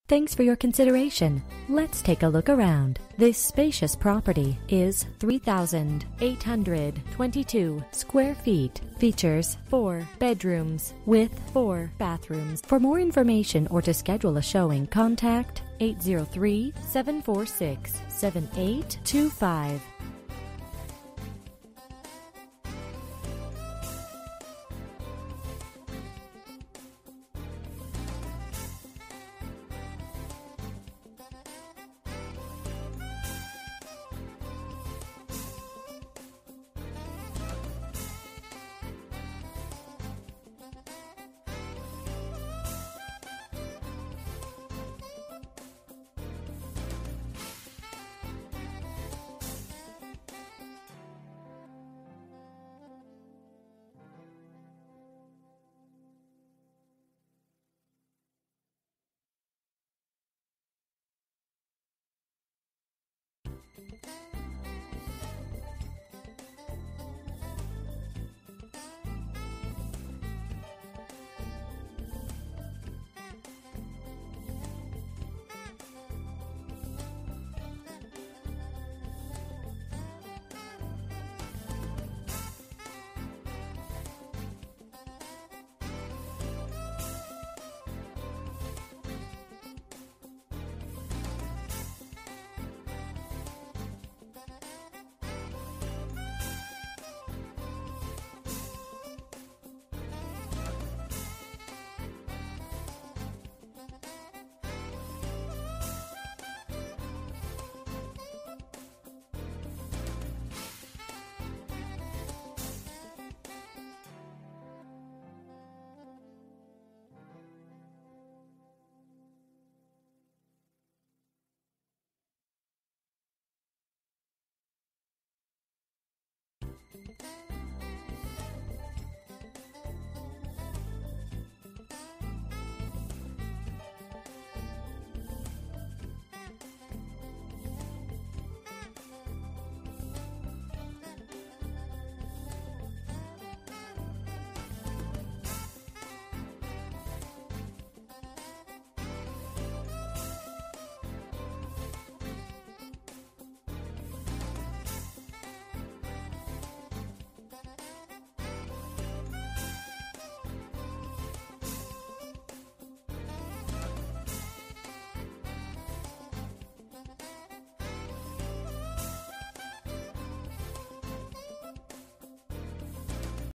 Thanks for your consideration. Let's take a look around. This spacious property is 3,822 square feet. Features 4 bedrooms with 4 bathrooms. For more information or to schedule a showing, contact 803-746-7825.